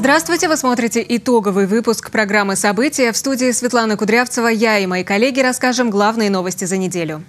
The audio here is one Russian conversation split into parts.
Здравствуйте! Вы смотрите итоговый выпуск программы «События». В студии Светлана Кудрявцева. Я и мои коллеги расскажем главные новости за неделю.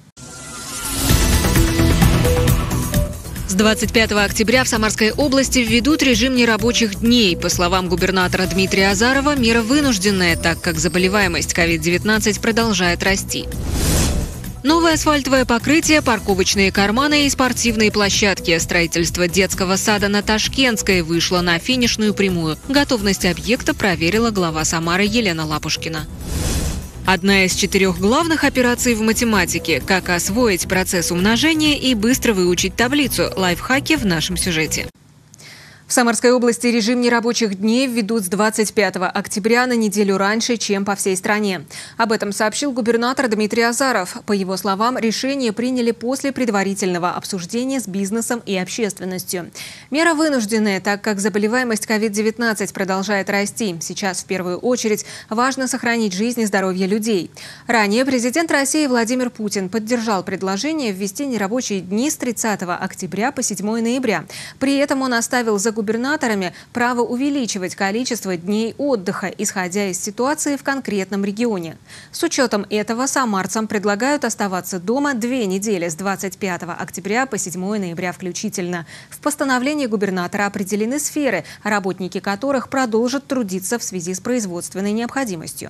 С 25 октября в Самарской области введут режим нерабочих дней. По словам губернатора Дмитрия Азарова, мера вынужденная, так как заболеваемость COVID-19 продолжает расти. Новое асфальтовое покрытие, парковочные карманы и спортивные площадки. Строительство детского сада на Ташкентской вышло на финишную прямую. Готовность объекта проверила глава Самары Елена Лапушкина. Одна из 4 главных операций в математике – как освоить процесс умножения и быстро выучить таблицу. Лайфхаки в нашем сюжете. В Самарской области режим нерабочих дней введут с 25 октября на неделю раньше, чем по всей стране. Об этом сообщил губернатор Дмитрий Азаров. По его словам, решение приняли после предварительного обсуждения с бизнесом и общественностью. Мера вынужденная, так как заболеваемость COVID-19 продолжает расти. Сейчас в первую очередь важно сохранить жизнь и здоровье людей. Ранее президент России Владимир Путин поддержал предложение ввести нерабочие дни с 30 октября по 7 ноября. При этом он оставил за губернаторами право увеличивать количество дней отдыха, исходя из ситуации в конкретном регионе. С учетом этого самарцам предлагают оставаться дома 2 недели с 25 октября по 7 ноября включительно. В постановлении губернатора определены сферы, работники которых продолжат трудиться в связи с производственной необходимостью.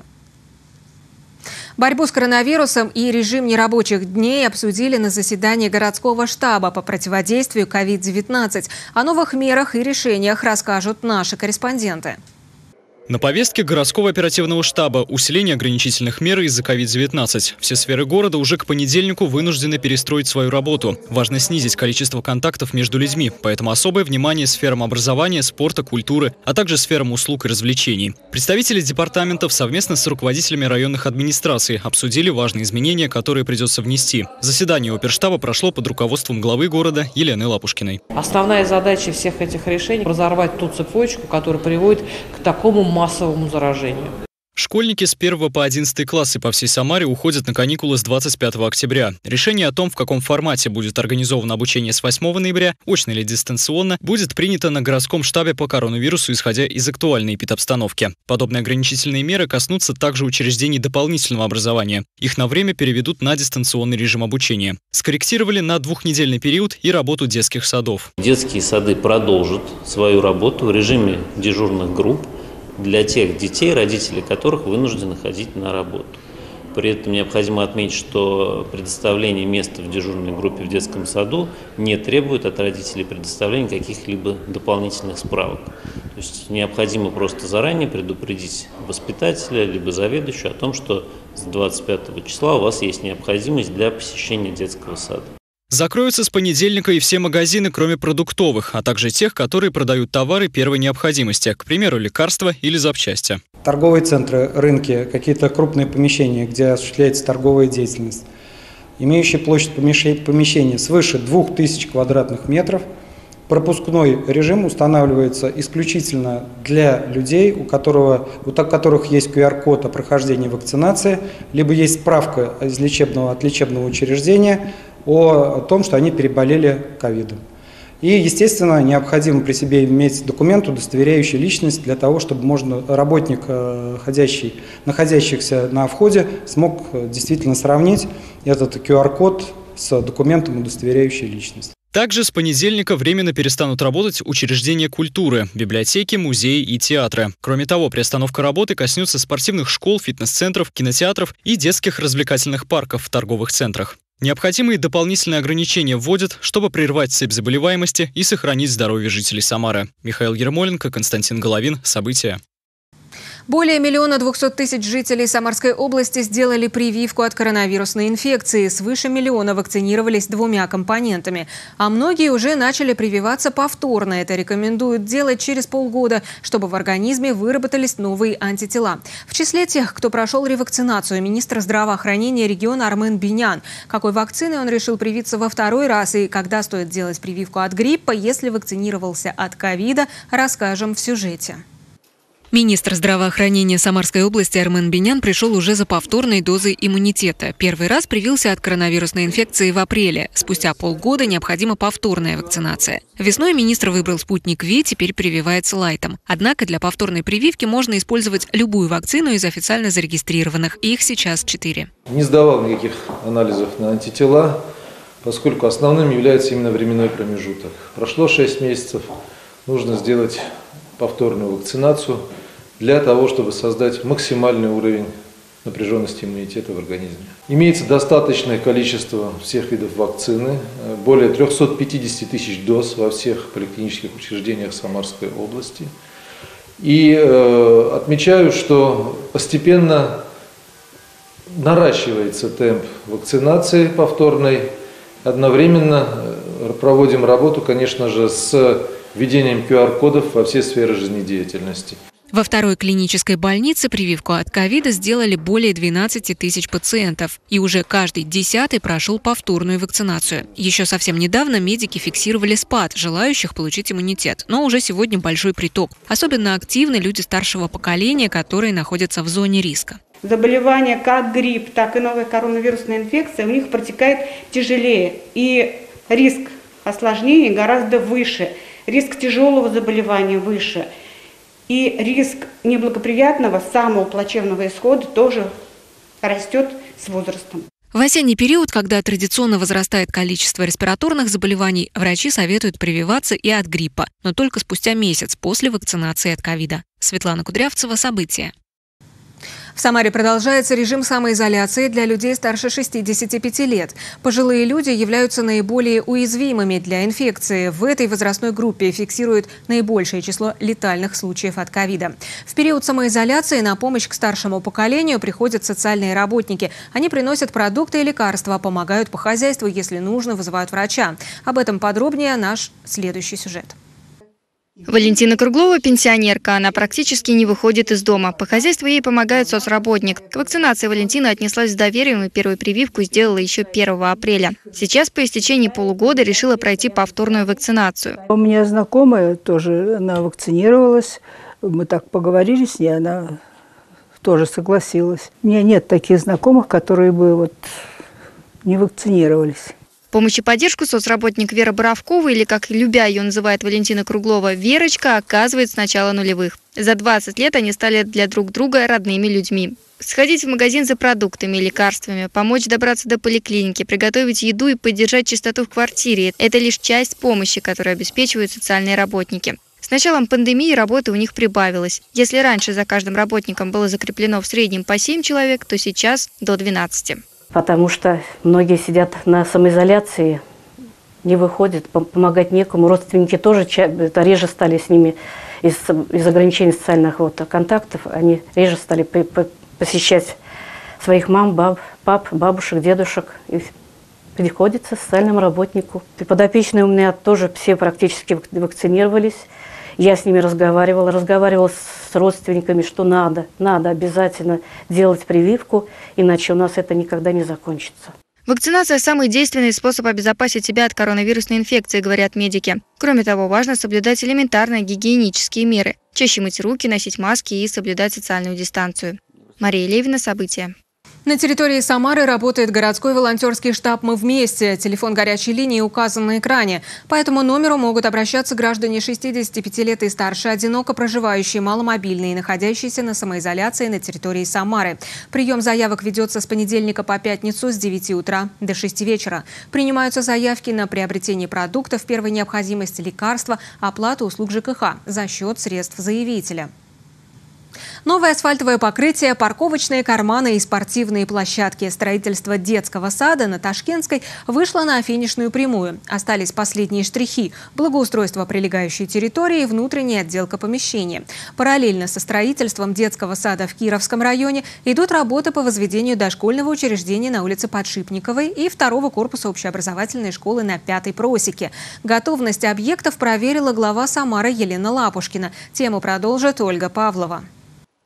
Борьбу с коронавирусом и режим нерабочих дней обсудили на заседании городского штаба по противодействию COVID-19. О новых мерах и решениях расскажут наши корреспонденты. На повестке городского оперативного штаба усиление ограничительных мер из-за COVID-19. Все сферы города уже к понедельнику вынуждены перестроить свою работу. Важно снизить количество контактов между людьми, поэтому особое внимание сферам образования, спорта, культуры, а также сферам услуг и развлечений. Представители департаментов совместно с руководителями районных администраций обсудили важные изменения, которые придется внести. Заседание оперштаба прошло под руководством главы города Елены Лапушкиной. Основная задача всех этих решений – разорвать ту цепочку, которая приводит к такому массовому заражению. Школьники с 1 по 11 классы по всей Самаре уходят на каникулы с 25 октября. Решение о том, в каком формате будет организовано обучение с 8 ноября, очно или дистанционно, будет принято на городском штабе по коронавирусу, исходя из актуальной эпидобстановки. Подобные ограничительные меры коснутся также учреждений дополнительного образования. Их на время переведут на дистанционный режим обучения. Скорректировали на 2-недельный период и работу детских садов. Детские сады продолжат свою работу в режиме дежурных групп для тех детей, родители которых вынуждены ходить на работу. При этом необходимо отметить, что предоставление места в дежурной группе в детском саду не требует от родителей предоставления каких-либо дополнительных справок. То есть необходимо просто заранее предупредить воспитателя либо заведующего о том, что с 25 числа у вас есть необходимость для посещения детского сада. Закроются с понедельника и все магазины, кроме продуктовых, а также тех, которые продают товары первой необходимости, к примеру, лекарства или запчасти. Торговые центры, рынки, какие-то крупные помещения, где осуществляется торговая деятельность, имеющие площадь помещения свыше 2000 квадратных метров, пропускной режим устанавливается исключительно для людей, у которых есть QR-код о прохождении вакцинации, либо есть справка от лечебного учреждения о том, что они переболели ковидом. И, естественно, необходимо при себе иметь документ, удостоверяющий личность, для того, чтобы работник, находящийся на входе, смог действительно сравнить этот QR-код с документом, удостоверяющий личность. Также с понедельника временно перестанут работать учреждения культуры, библиотеки, музеи и театры. Кроме того, приостановка работы коснется спортивных школ, фитнес-центров, кинотеатров и детских развлекательных парков в торговых центрах. Необходимые дополнительные ограничения вводят, чтобы прервать цепь заболеваемости и сохранить здоровье жителей Самары. Михаил Ермоленко, Константин Головин. События. Более 1 200 000 жителей Самарской области сделали прививку от коронавирусной инфекции. Свыше 1 миллиона вакцинировались 2 компонентами. А многие уже начали прививаться повторно. Это рекомендуют делать через полгода, чтобы в организме выработались новые антитела. В числе тех, кто прошел ревакцинацию, министр здравоохранения региона Армен Бинян. Какой вакциной он решил привиться во 2-й раз и когда стоит делать прививку от гриппа, если вакцинировался от ковида, расскажем в сюжете. Министр здравоохранения Самарской области Армен Бинян пришел уже за повторной дозой иммунитета. Первый раз привился от коронавирусной инфекции в апреле. Спустя полгода необходима повторная вакцинация. Весной министр выбрал спутник Ви, теперь прививается лайтом. Однако для повторной прививки можно использовать любую вакцину из официально зарегистрированных. Их сейчас 4. Не сдавал никаких анализов на антитела, поскольку основным является именно временной промежуток. Прошло 6 месяцев, нужно сделать повторную вакцинацию для того, чтобы создать максимальный уровень напряженности иммунитета в организме. Имеется достаточное количество всех видов вакцины, более 350 тысяч доз во всех поликлинических учреждениях Самарской области. И отмечаю, что постепенно наращивается темп вакцинации повторной. Одновременно проводим работу, конечно же, с введением QR-кодов во все сферы жизнедеятельности. Во второй клинической больнице прививку от ковида сделали более 12 тысяч пациентов. И уже каждый 10-й прошел повторную вакцинацию. Еще совсем недавно медики фиксировали спад желающих получить иммунитет. Но уже сегодня большой приток. Особенно активны люди старшего поколения, которые находятся в зоне риска. Заболевания как грипп, так и новая коронавирусная инфекция у них протекает тяжелее. И риск осложнений гораздо выше. Риск тяжелого заболевания выше. И риск неблагоприятного, самого плачевного исхода тоже растет с возрастом. В осенний период, когда традиционно возрастает количество респираторных заболеваний, врачи советуют прививаться и от гриппа, но только спустя месяц после вакцинации от ковида. Светлана Кудрявцева, события. В Самаре продолжается режим самоизоляции для людей старше 65 лет. Пожилые люди являются наиболее уязвимыми для инфекции. В этой возрастной группе фиксируют наибольшее число летальных случаев от ковида. В период самоизоляции на помощь к старшему поколению приходят социальные работники. Они приносят продукты и лекарства, помогают по хозяйству, если нужно, вызывают врача. Об этом подробнее наш следующий сюжет. Валентина Круглова – пенсионерка. Она практически не выходит из дома. По хозяйству ей помогает соцработник. К вакцинации Валентина отнеслась с доверием и первую прививку сделала еще 1 апреля. Сейчас по истечении полугода решила пройти повторную вакцинацию. У меня знакомая тоже, она вакцинировалась. Мы так поговорили с ней, она тоже согласилась. У меня нет таких знакомых, которые бы не вакцинировались. Помощь и поддержку соцработник Вера Боровкова, или, как любя ее называет Валентина Круглова, Верочка, оказывает с начала нулевых. За 20 лет они стали для друг друга родными людьми. Сходить в магазин за продуктами и лекарствами, помочь добраться до поликлиники, приготовить еду и поддержать чистоту в квартире – это лишь часть помощи, которую обеспечивают социальные работники. С началом пандемии работы у них прибавилось. Если раньше за каждым работником было закреплено в среднем по 7 человек, то сейчас до 12. Потому что многие сидят на самоизоляции, не выходят, помогать некому. Родственники тоже реже стали с ними из ограничений социальных контактов. Они реже стали посещать своих мам, пап, бабушек, дедушек. И приходится социальному работнику. Подопечные у меня тоже все практически вакцинировались. Я с ними разговаривала с родственниками, что надо обязательно делать прививку, иначе у нас это никогда не закончится. Вакцинация – самый действенный способ обезопасить себя от коронавирусной инфекции, говорят медики. Кроме того, важно соблюдать элементарные гигиенические меры. Чаще мыть руки, носить маски и соблюдать социальную дистанцию. Мария Левина, события. На территории Самары работает городской волонтерский штаб «Мы вместе». Телефон горячей линии указан на экране. По этому номеру могут обращаться граждане 65 лет и старше, одиноко проживающие, маломобильные и находящиеся на самоизоляции на территории Самары. Прием заявок ведется с понедельника по пятницу с 9 утра до 6 вечера. Принимаются заявки на приобретение продуктов первой необходимости, лекарства, оплату услуг ЖКХ за счет средств заявителя. Новое асфальтовое покрытие, парковочные карманы и спортивные площадки. Строительство детского сада на Ташкентской вышло на финишную прямую. Остались последние штрихи – благоустройство прилегающей территории и внутренняя отделка помещения. Параллельно со строительством детского сада в Кировском районе идут работы по возведению дошкольного учреждения на улице Подшипниковой и второго корпуса общеобразовательной школы на 5-й просеке. Готовность объектов проверила глава Самары Елена Лапушкина. Тему продолжит Ольга Павлова.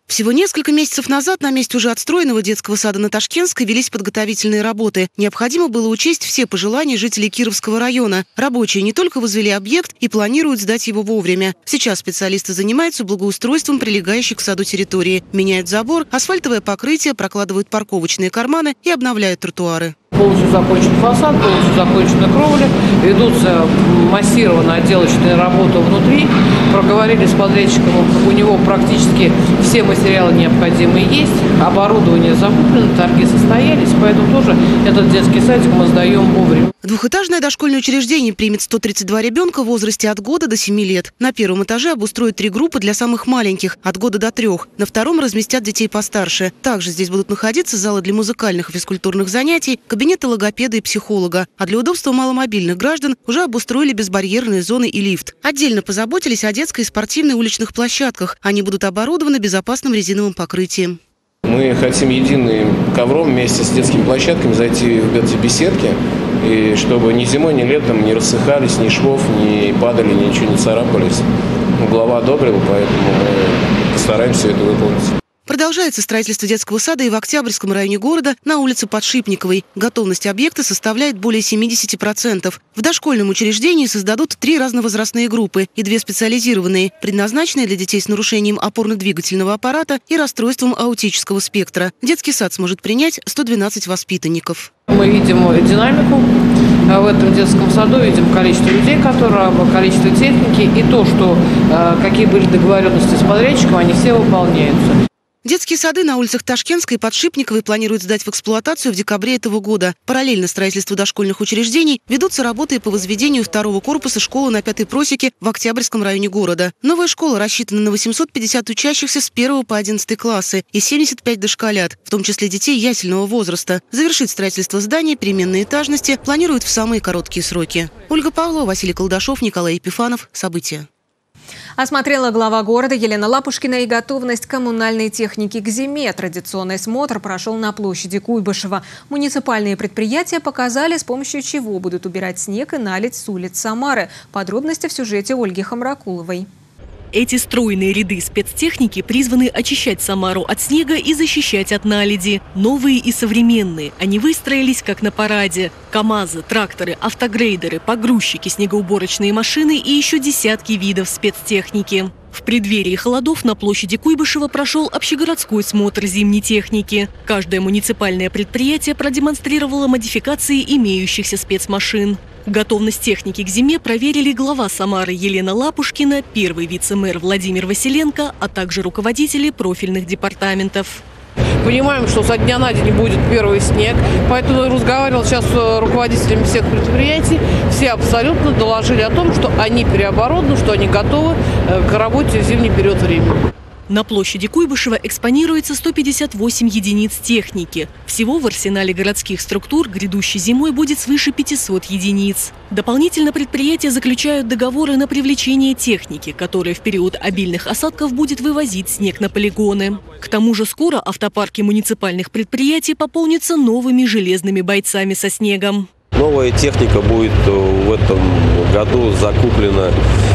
Всего несколько месяцев назад на месте уже отстроенного детского сада на Ташкентской велись подготовительные работы. Необходимо было учесть все пожелания жителей Кировского района. Рабочие не только возвели объект и планируют сдать его вовремя. Сейчас специалисты занимаются благоустройством прилегающей к саду территории. Меняют забор, асфальтовое покрытие, прокладывают парковочные карманы и обновляют тротуары. Полностью закончен фасад, полностью закончена кровля, ведутся массированно отделочные работы внутри. Проговорили с подрядчиком, у него практически все материалы необходимые есть, оборудование закуплено, торги состоялись, поэтому тоже этот детский садик мы сдаем вовремя. Двухэтажное дошкольное учреждение примет 132 ребенка в возрасте от года до 7 лет. На первом этаже обустроят 3 группы для самых маленьких, от года до 3. На втором разместят детей постарше. Также здесь будут находиться залы для музыкальных и физкультурных занятий, кабинеты логопеда и психолога. А для удобства маломобильных граждан уже обустроили безбарьерные зоны и лифт. Отдельно позаботились о детской и спортивной уличных площадках. Они будут оборудованы безопасным резиновым покрытием. Мы хотим единым ковром вместе с детскими площадками зайти в эти беседки, и чтобы ни зимой, ни летом не рассыхались, ни швов, не падали, ничего не царапались. Глава одобрил, поэтому мы постараемся все это выполнить. Продолжается строительство детского сада и в Октябрьском районе города на улице Подшипниковой. Готовность объекта составляет более 70%. В дошкольном учреждении создадут 3 разновозрастные группы и 2 специализированные, предназначенные для детей с нарушением опорно-двигательного аппарата и расстройством аутического спектра. Детский сад сможет принять 112 воспитанников. Мы видим динамику в этом детском саду, видим количество людей, количество техники и то, что какие были договоренности с подрядчиком, они все выполняются. Детские сады на улицах Ташкентской и Подшипниковой планируют сдать в эксплуатацию в декабре этого года. Параллельно строительству дошкольных учреждений ведутся работы по возведению 2-го корпуса школы на 5-й просеке в Октябрьском районе города. Новая школа рассчитана на 850 учащихся с 1 по 11 классы и 75 дошколят, в том числе детей ясельного возраста. Завершить строительство здания переменной этажности планируют в самые короткие сроки. Ольга Павлова, Василий Колдашов, Николай Епифанов. События. Осмотрела глава города Елена Лапушкина и готовность коммунальной техники к зиме. Традиционный смотр прошел на площади Куйбышева. Муниципальные предприятия показали, с помощью чего будут убирать снег и наледь с улиц Самары. Подробности в сюжете Ольги Хамракуловой. Эти стройные ряды спецтехники призваны очищать Самару от снега и защищать от наледи. Новые и современные. Они выстроились как на параде. КАМАЗы, тракторы, автогрейдеры, погрузчики, снегоуборочные машины и еще десятки видов спецтехники. В преддверии холодов на площади Куйбышева прошел общегородской смотр зимней техники. Каждое муниципальное предприятие продемонстрировало модификации имеющихся спецмашин. Готовность техники к зиме проверили глава Самары Елена Лапушкина, первый вице-мэр Владимир Василенко, а также руководители профильных департаментов. Понимаем, что со дня на день будет первый снег, поэтому я разговаривал сейчас с руководителями всех предприятий. Все абсолютно доложили о том, что они переоборудованы, что они готовы к работе в зимний период времени. На площади Куйбышева экспонируется 158 единиц техники. Всего в арсенале городских структур грядущей зимой будет свыше 500 единиц. Дополнительно предприятия заключают договоры на привлечение техники, которая в период обильных осадков будет вывозить снег на полигоны. К тому же скоро автопарки муниципальных предприятий пополнятся новыми железными бойцами со снегом. Новая техника будет в этом году закуплена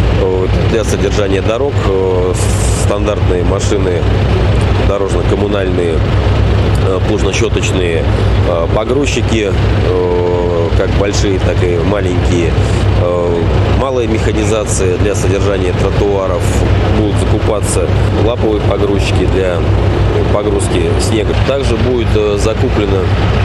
для содержания дорог. Стандартные машины дорожно-коммунальные, плужно-щеточные погрузчики, как большие, так и маленькие. Малая механизация для содержания тротуаров, будут закупаться лаповые погрузчики для погрузки снега. Также будет закуплена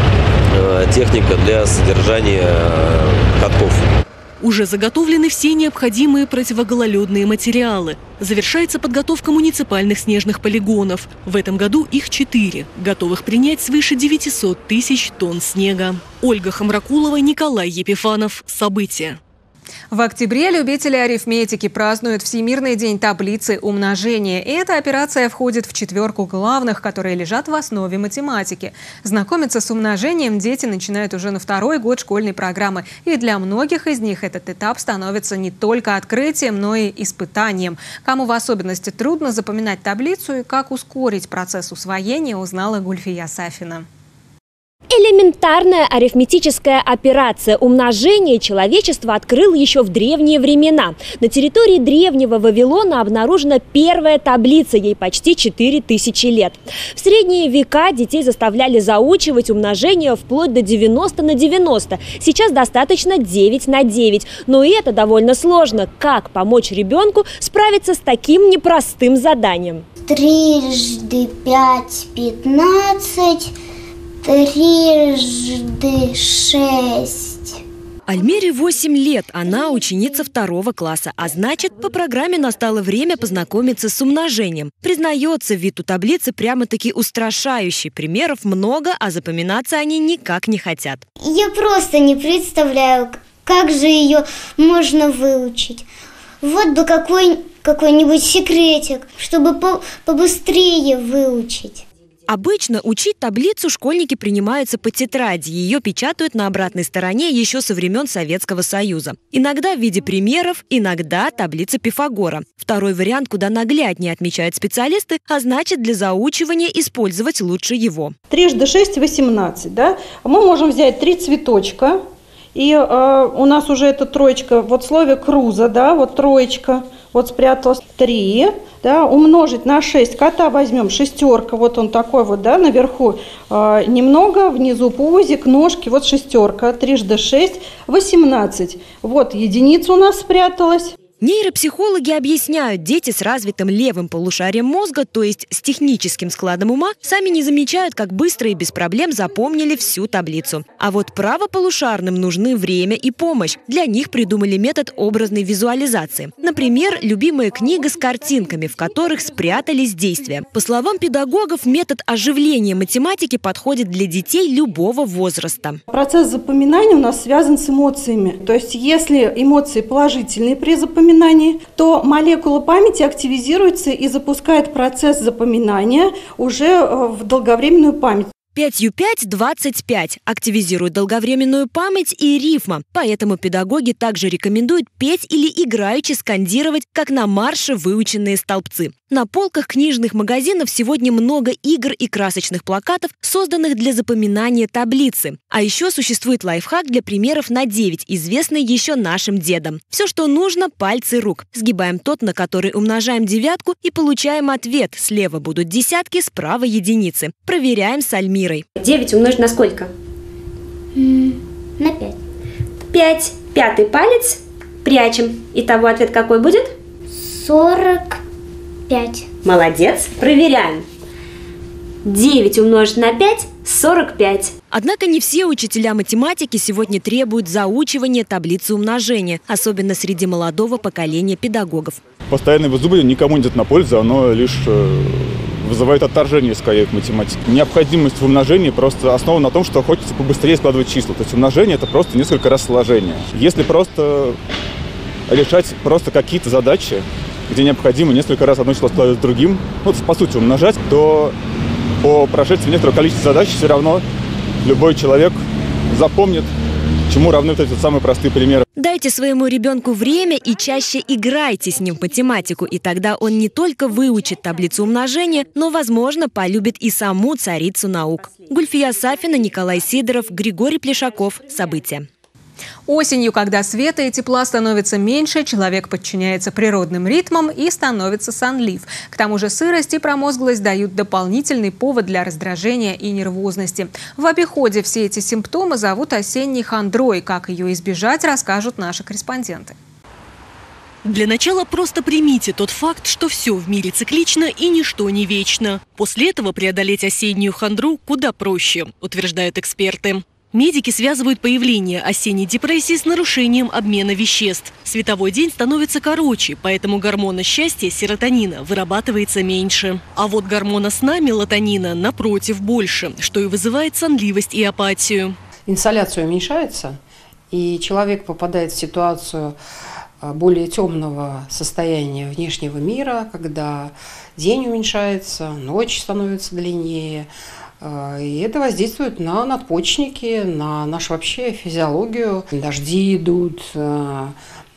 техника для содержания катков. Уже заготовлены все необходимые противогололедные материалы. Завершается подготовка муниципальных снежных полигонов. В этом году их 4, готовых принять свыше 900 тысяч тонн снега. Ольга Хамракулова, Николай Епифанов. События. В октябре любители арифметики празднуют Всемирный день таблицы умножения. И эта операция входит в 4 главных, которые лежат в основе математики. Знакомиться с умножением дети начинают уже на 2-й год школьной программы. И для многих из них этот этап становится не только открытием, но и испытанием. Кому в особенности трудно запоминать таблицу и как ускорить процесс усвоения, узнала Гульфия Сафина. Элементарная арифметическая операция умножения человечество открыло еще в древние времена. На территории древнего Вавилона обнаружена первая таблица, ей почти 4000 лет. В средние века детей заставляли заучивать умножение вплоть до 90 на 90. Сейчас достаточно 9 на 9. Но и это довольно сложно. Как помочь ребенку справиться с таким непростым заданием? 3 × 5 = 15. 3 × 6. Альмере 8 лет, она ученица 2 класса, а значит, по программе настало время познакомиться с умножением. Признается, вид у таблицы прямо-таки устрашающий. Примеров много, а запоминаться они никак не хотят. Я просто не представляю, как же ее можно выучить. Вот бы какой-нибудь секретик, чтобы побыстрее выучить. Обычно учить таблицу школьники принимаются по тетради. Ее печатают на обратной стороне еще со времен Советского Союза. Иногда в виде примеров, иногда таблица Пифагора. Второй вариант куда нагляднее, отмечают специалисты, а значит, для заучивания использовать лучше его. 3 × 6 = 18, да? Мы можем взять 3 цветочка, и у нас уже эта троечка, вот в слове круза, да, вот троечка, вот спряталась 3, да, умножить на 6, кота возьмем, шестерка, вот он такой вот, да, наверху немного, внизу пузик, ножки, вот шестерка, 3 × 6 = 18, вот единица у нас спряталась. Нейропсихологи объясняют, дети с развитым левым полушарием мозга, то есть с техническим складом ума, сами не замечают, как быстро и без проблем запомнили всю таблицу. А вот правополушарным нужны время и помощь. Для них придумали метод образной визуализации. Например, любимая книга с картинками, в которых спрятались действия. По словам педагогов, метод оживления математики подходит для детей любого возраста. Процесс запоминания у нас связан с эмоциями. То есть, если эмоции положительные при запоминании, то молекула памяти активизируется и запускает процесс запоминания уже в долговременную память. 5 × 5 = 25. Активизирует долговременную память и рифма. Поэтому педагоги также рекомендуют петь или играючи скандировать, как на марше, выученные столбцы. На полках книжных магазинов сегодня много игр и красочных плакатов, созданных для запоминания таблицы. А еще существует лайфхак для примеров на 9, известный еще нашим дедам. Все, что нужно – пальцы рук. Сгибаем тот, на который умножаем девятку, и получаем ответ. Слева будут десятки, справа единицы. Проверяем с Альмирой. 9 умножить на сколько? На 5. 5. Пятый палец прячем. Итого ответ какой будет? 45. Молодец. Проверяем. 9 умножить на 5 – 45. Однако не все учителя математики сегодня требуют заучивания таблицы умножения, особенно среди молодого поколения педагогов. Постоянное вызубривание никому не идет на пользу, оно лишь вызывает отторжение скорее к математике. Необходимость в умножении просто основана на том, что хочется побыстрее складывать числа. То есть умножение – это просто несколько раз сложение. Если просто решать какие-то задачи, где необходимо несколько раз одно число складывать с другим, по сути умножать, то по прошествии некоторого количества задач все равно любой человек запомнит, чему равны вот эти самые простые примеры. Дайте своему ребенку время и чаще играйте с ним в математику, и тогда он не только выучит таблицу умножения, но, возможно, полюбит и саму царицу наук. Гульфия Сафина, Николай Сидоров, Григорий Плешаков. События. Осенью, когда света и тепла становится меньше, человек подчиняется природным ритмам и становится сонлив. К тому же сырость и промозглость дают дополнительный повод для раздражения и нервозности. В обиходе все эти симптомы зовут осенней хандрой. Как ее избежать, расскажут наши корреспонденты. Для начала просто примите тот факт, что все в мире циклично и ничто не вечно. После этого преодолеть осеннюю хандру куда проще, утверждают эксперты. Медики связывают появление осенней депрессии с нарушением обмена веществ. Световой день становится короче, поэтому гормона счастья, серотонина, вырабатывается меньше. А вот гормона сна, мелатонина, напротив, больше, что и вызывает сонливость и апатию. Инсоляция уменьшается, и человек попадает в ситуацию более темного состояния внешнего мира, когда день уменьшается, ночь становится длиннее. И это воздействует на надпочечники, на нашу вообще физиологию. Дожди идут,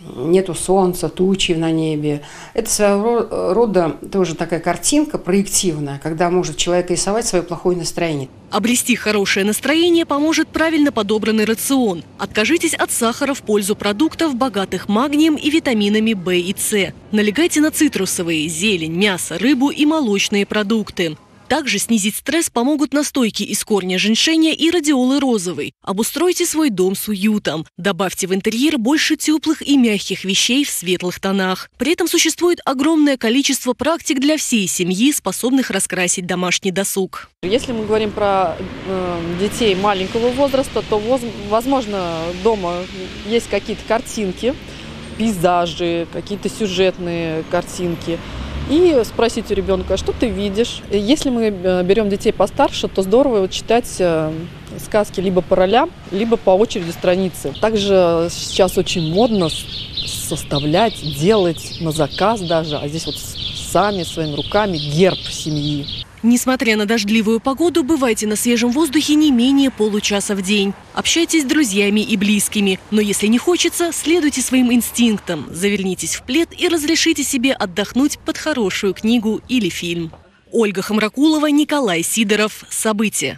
нету солнца, тучи на небе. Это своего рода тоже такая картинка проективная, когда может человек рисовать свое плохое настроение. Обрести хорошее настроение поможет правильно подобранный рацион. Откажитесь от сахара в пользу продуктов, богатых магнием и витаминами В и С. Налегайте на цитрусовые, зелень, мясо, рыбу и молочные продукты. Также снизить стресс помогут настойки из корня женьшеня и радиолы розовой. Обустройте свой дом с уютом. Добавьте в интерьер больше теплых и мягких вещей в светлых тонах. При этом существует огромное количество практик для всей семьи, способных раскрасить домашний досуг. Если мы говорим про детей маленького возраста, то, возможно, дома есть какие-то картинки, пейзажи, какие-то сюжетные картинки. И спросить у ребенка, что ты видишь. Если мы берем детей постарше, то здорово читать сказки либо по ролям, либо по очереди страницы. Также сейчас очень модно составлять, делать на заказ даже, а здесь вот сами своими руками герб семьи. Несмотря на дождливую погоду, бывайте на свежем воздухе не менее получаса в день. Общайтесь с друзьями и близкими. Но если не хочется, следуйте своим инстинктам. Завернитесь в плед и разрешите себе отдохнуть под хорошую книгу или фильм. Ольга Хамракулова, Николай Сидоров. События.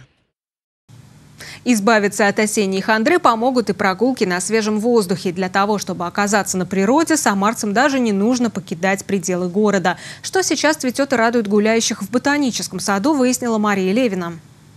Избавиться от осенней хандры помогут и прогулки на свежем воздухе. Для того, чтобы оказаться на природе, самарцам даже не нужно покидать пределы города. Что сейчас цветет и радует гуляющих в ботаническом саду, выяснила Мария Левина.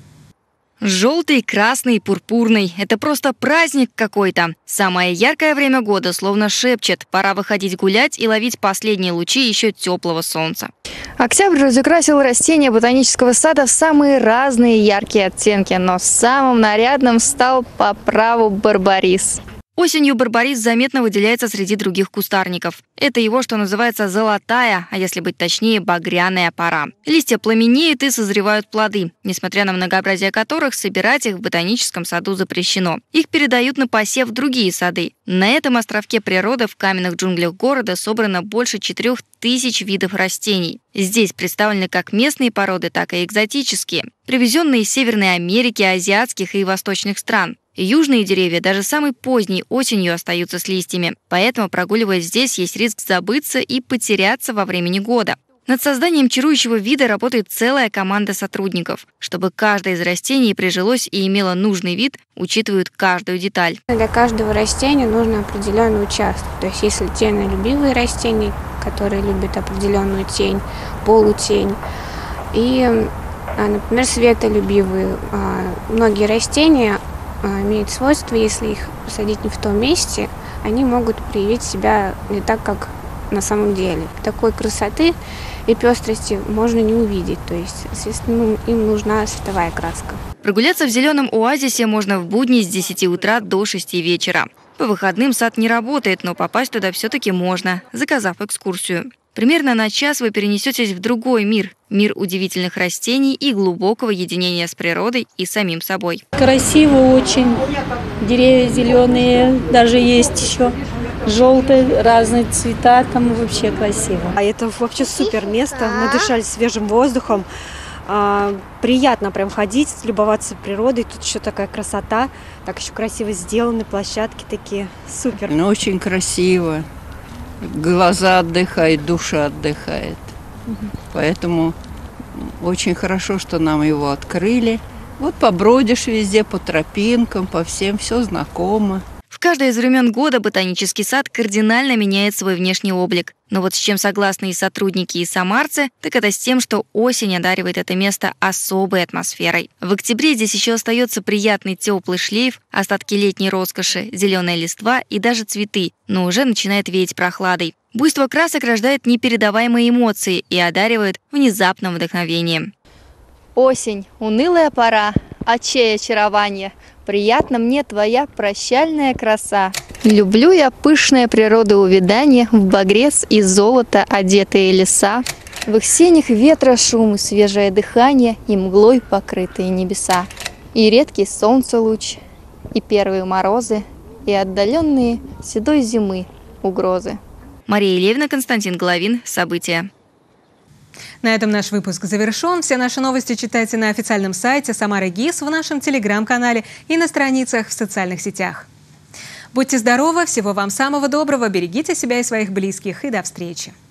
Желтый, красный, пурпурный – это просто праздник какой-то. Самое яркое время года словно шепчет: пора выходить гулять и ловить последние лучи еще теплого солнца. Октябрь разукрасил растения ботанического сада в самые разные яркие оттенки, но самым нарядным стал по праву барбарис. Осенью барбарис заметно выделяется среди других кустарников. Это его, что называется, золотая, а если быть точнее, багряная пора. Листья пламенеют и созревают плоды, несмотря на многообразие которых собирать их в ботаническом саду запрещено. Их передают на посев в другие сады. На этом островке природы в каменных джунглях города собрано больше 4000 видов растений. Здесь представлены как местные породы, так и экзотические, привезенные из Северной Америки, азиатских и восточных стран. Южные деревья даже самой поздней осенью остаются с листьями, поэтому, прогуливаясь здесь, есть риск забыться и потеряться во времени года. Над созданием чарующего вида работает целая команда сотрудников. Чтобы каждое из растений прижилось и имело нужный вид, учитывают каждую деталь. Для каждого растения нужен определенный участок. То есть если тенолюбивые растения, которые любят определенную тень, полутень, и, например, светолюбивые, многие растения имеют свойство, если их посадить не в том месте, они могут проявить себя не так, как на самом деле. Такой красоты и пестрости можно не увидеть, то есть, естественно, им нужна световая краска. Прогуляться в зеленом оазисе можно в будни с 10 утра до 6 вечера. По выходным сад не работает, но попасть туда все-таки можно, заказав экскурсию. Примерно на час вы перенесетесь в другой мир – мир удивительных растений и глубокого единения с природой и самим собой. Красиво очень, деревья зеленые, даже есть еще желтые, разные цвета, там вообще красиво. А это вообще супер место, надышались свежим воздухом, приятно прям ходить, любоваться природой, тут еще такая красота, так еще красиво сделаны, площадки такие, супер. Ну, очень красиво. Глаза отдыхают, душа отдыхает. Поэтому очень хорошо, что нам его открыли. Вот побродишь везде по тропинкам, по всем, все знакомо. В каждое из времен года ботанический сад кардинально меняет свой внешний облик. Но вот с чем согласны и сотрудники, и самарцы, так это с тем, что осень одаривает это место особой атмосферой. В октябре здесь еще остается приятный теплый шлейф, остатки летней роскоши, зеленая листва и даже цветы, но уже начинает веять прохладой. Буйство красок рождает непередаваемые эмоции и одаривает внезапным вдохновением. Осень, унылая пора, очей очарование. Приятно мне твоя прощальная краса. Люблю я пышное природоувядание, в багрец и золото одетые леса. В их сенях ветра шум и свежее дыхание, и мглой покрытые небеса. И редкий солнце луч, и первые морозы, и отдаленные седой зимы угрозы. Мария Левина, Константин Головин. События. На этом наш выпуск завершен. Все наши новости читайте на официальном сайте Самары ГИС, в нашем телеграм-канале и на страницах в социальных сетях. Будьте здоровы, всего вам самого доброго, берегите себя и своих близких, и до встречи.